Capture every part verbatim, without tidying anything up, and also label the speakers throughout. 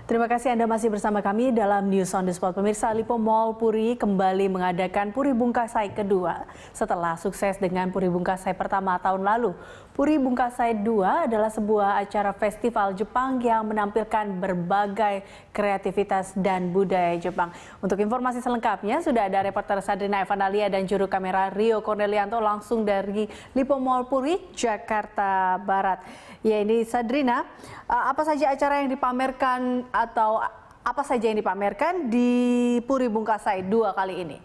Speaker 1: Terima kasih Anda masih bersama kami dalam News on the Spot. Pemirsa, Lipo Mall Puri kembali mengadakan Puri Bungkasai kedua setelah sukses dengan Puri Bungkasai pertama tahun lalu. Puri Bungkasai dua adalah sebuah acara festival Jepang yang menampilkan berbagai kreativitas dan budaya Jepang. Untuk informasi selengkapnya sudah ada reporter Sadrina Evanalia dan juru kamera Rio Cornelianto langsung dari Lipo Mall Puri, Jakarta Barat. Ya, ini Sadrina, apa saja acara yang dipamerkan atau apa saja yang dipamerkan di Puri Bungkasai dua kali ini?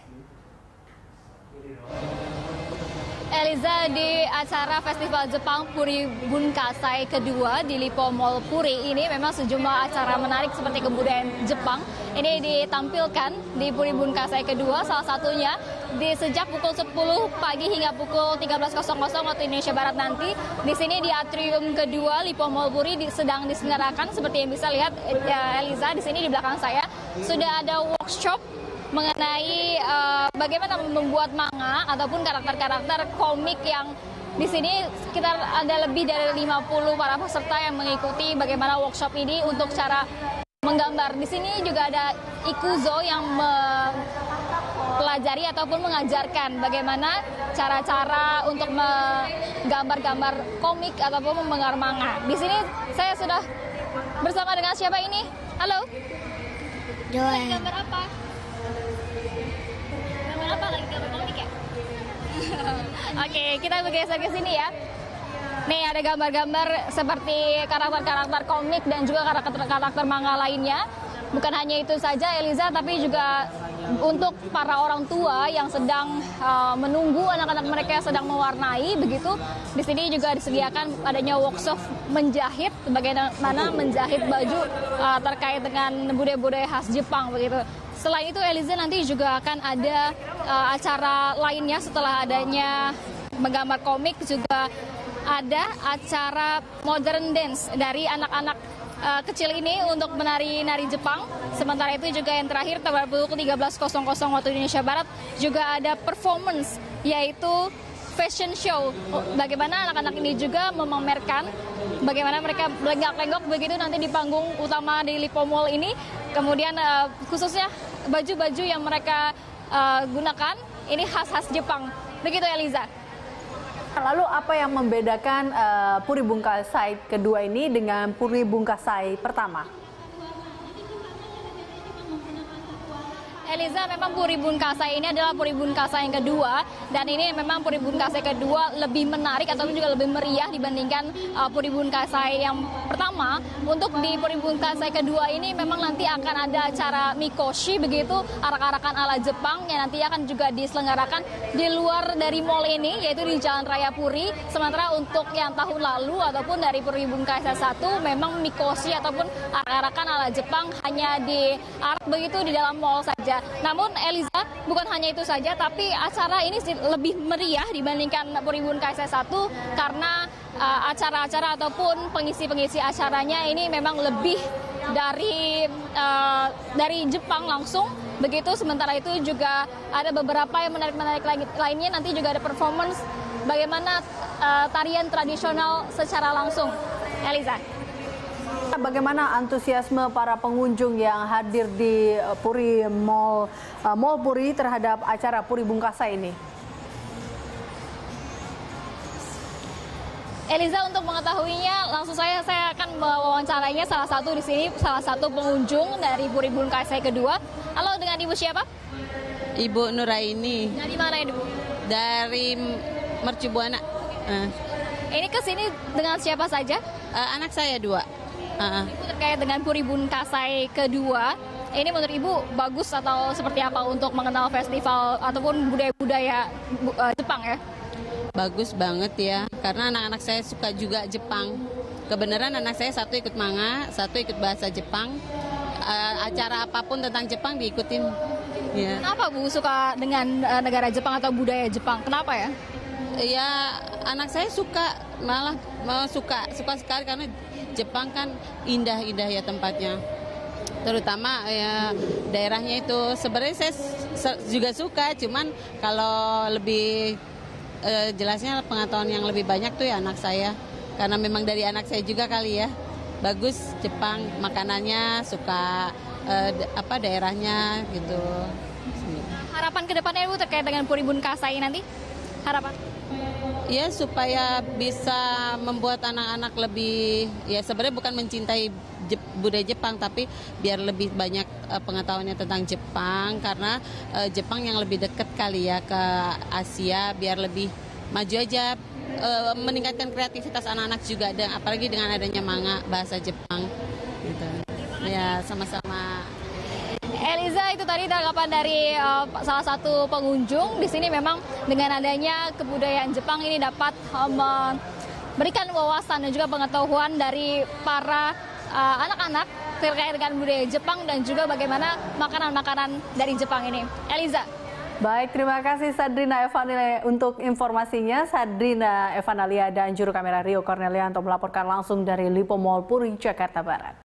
Speaker 2: Eliza, di acara Festival Jepang Puri Bungkasai kedua di Lipo Mall Puri ini memang sejumlah acara menarik seperti kebudayaan Jepang ini ditampilkan di Puri Bungkasai kedua, salah satunya di sejak pukul sepuluh pagi hingga pukul tiga belas waktu Indonesia Barat nanti. Di sini di atrium kedua Lipo Mall Puri di, sedang diselenggarakan seperti yang bisa lihat ya, Eliza, di sini di belakang saya sudah ada workshop mengenai uh, bagaimana membuat manga ataupun karakter-karakter komik yang di sini sekitar ada lebih dari lima puluh para peserta yang mengikuti bagaimana workshop ini untuk cara menggambar. Di sini juga ada Ikuzo yang mempelajari ataupun mengajarkan bagaimana cara-cara untuk menggambar-gambar komik ataupun menggambar manga. Di sini saya sudah bersama dengan siapa ini? Halo.
Speaker 3: Joel.
Speaker 2: Gambar apa? Gambar apa lagi? Gambar komik ya? Oke, kita bergeser ke sini ya. Nih ada gambar-gambar seperti karakter-karakter komik dan juga karakter-karakter manga lainnya. Bukan hanya itu saja Eliza, tapi juga untuk para orang tua yang sedang uh, menunggu anak-anak mereka yang sedang mewarnai begitu. Di sini juga disediakan adanya workshop menjahit, bagaimana menjahit baju uh, terkait dengan budaya-budaya khas Jepang begitu. Selain itu Eliza, nanti juga akan ada uh, acara lainnya setelah adanya menggambar komik, juga ada acara modern dance dari anak-anak uh, kecil ini untuk menari-nari Jepang. Sementara itu juga yang terakhir pada pukul tiga belas waktu Indonesia Barat juga ada performance, yaitu fashion show. Bagaimana anak-anak ini juga memamerkan bagaimana mereka lenggak-lenggok begitu nanti di panggung utama di Lipo Mall ini. Kemudian uh, khususnya baju-baju yang mereka uh, gunakan ini khas-khas Jepang. Begitu Eliza.
Speaker 1: Lalu apa yang membedakan uh, Puri Bungkasai kedua ini dengan Puri Bungkasai pertama?
Speaker 2: Eliza, memang Puri Bungkasai ini adalah Puri Bungkasai yang kedua, dan ini memang Puri Bungkasai kedua lebih menarik ataupun juga lebih meriah dibandingkan uh, Puri Bungkasai yang pertama. Untuk di Puri Bungkasai kedua ini memang nanti akan ada acara mikoshi begitu, arak-arakan ala Jepang yang nanti akan juga diselenggarakan di luar dari mall ini, yaitu di Jalan Raya Puri. Sementara untuk yang tahun lalu ataupun dari Puri Bungkasai satu memang mikoshi ataupun arak-arakan ala Jepang hanya di arak begitu di dalam mall saja. Namun Eliza, bukan hanya itu saja, tapi acara ini lebih meriah dibandingkan Puri Bungkasai satu karena uh, acara-acara ataupun pengisi-pengisi acaranya ini memang lebih dari uh, dari Jepang langsung begitu. Sementara itu juga ada beberapa yang menarik-menarik lainnya, nanti juga ada performance bagaimana uh, tarian tradisional secara langsung. Eliza.
Speaker 1: Bagaimana antusiasme para pengunjung yang hadir di Puri Mall uh, Mall Puri terhadap acara Puri Bungkasai ini?
Speaker 2: Eliza, untuk mengetahuinya langsung saya saya akan mewawancarainya salah satu di sini, salah satu pengunjung dari Puri Bungkasai kedua. Halo, dengan Ibu siapa?
Speaker 4: Ibu Nuraini.
Speaker 2: Dari mana Ibu?
Speaker 4: Dari Mercu Buana. Uh.
Speaker 2: Ini ke sini dengan siapa saja?
Speaker 4: Uh, anak saya dua. Uh.
Speaker 2: Ibu, terkait dengan Puri Bungkasai kedua, ini menurut Ibu bagus atau seperti apa untuk mengenal festival ataupun budaya-budaya uh, Jepang ya?
Speaker 4: Bagus banget ya, karena anak-anak saya suka juga Jepang. Kebenaran anak saya satu ikut manga, satu ikut bahasa Jepang. Uh, acara apapun tentang Jepang diikutin. Ya.
Speaker 2: Kenapa Bu suka dengan uh, negara Jepang atau budaya Jepang? Kenapa ya?
Speaker 4: Ya, anak saya suka, malah mau suka, suka sekali karena Jepang kan indah-indah ya tempatnya. Terutama ya daerahnya itu. Sebenarnya saya juga suka, cuman kalau lebih eh, jelasnya pengetahuan yang lebih banyak tuh ya anak saya. Karena memang dari anak saya juga kali ya. bagus Jepang, makanannya, suka uh, apa daerahnya gitu.
Speaker 2: Harapan ke depannya Bu terkait dengan Puri Bungasai nanti? Harapan?
Speaker 4: Ya supaya bisa membuat anak-anak lebih, ya sebenarnya bukan mencintai Jep, budaya Jepang, tapi biar lebih banyak uh, pengetahuannya tentang Jepang, karena uh, Jepang yang lebih dekat kali ya ke Asia, biar lebih maju aja, uh, meningkatkan kreativitas anak-anak juga, dan apalagi dengan adanya manga bahasa Jepang gitu. Ya sama-sama.
Speaker 2: Eliza, itu tadi tanggapan dari uh, salah satu pengunjung. Di sini memang dengan adanya kebudayaan Jepang ini dapat uh, memberikan wawasan dan juga pengetahuan dari para uh, anak-anak terkait dengan budaya Jepang dan juga bagaimana makanan-makanan dari Jepang ini. Eliza.
Speaker 1: Baik, terima kasih Sadrina Evanalia untuk informasinya. Sadrina Evanalia dan juru kamera Rio Cornelianto melaporkan langsung dari Lipo Mall Puri, Jakarta Barat.